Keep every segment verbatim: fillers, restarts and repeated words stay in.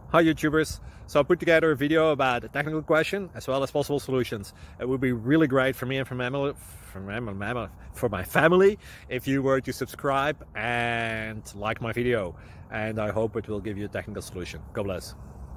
Hi YouTubers! So I put together a video about a technical question as well as possible solutions. It would be really great for me and for my, for my, for my family if you were to subscribe and like my video, and I hope it will give you a technical solution. God bless.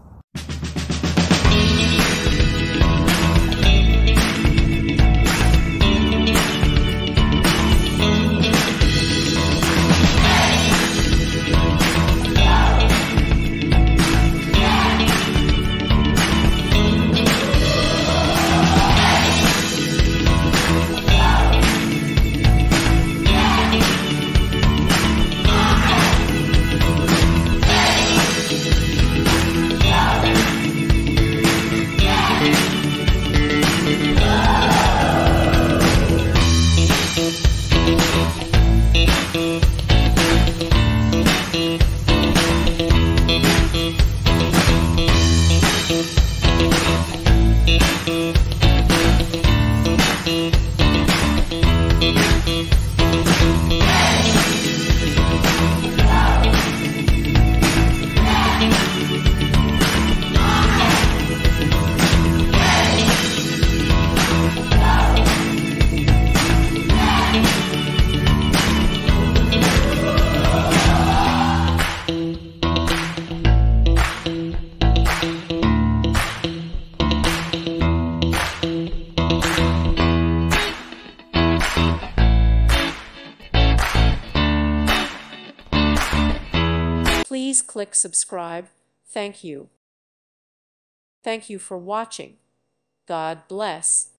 Please click subscribe. Thank you. Thank you for watching. God bless.